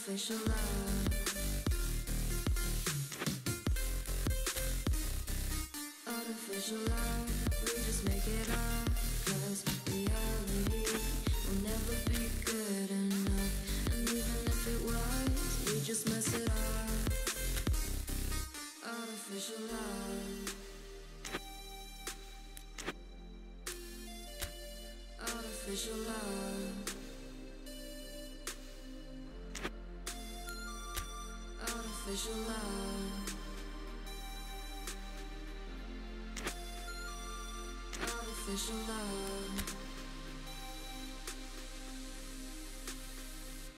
artificial love. Artificial love, we just make it up. 'Cause reality will never be good enough. And even if it was, we just mess it up. Artificial love. Artificial love. Artificial love. Artificial love.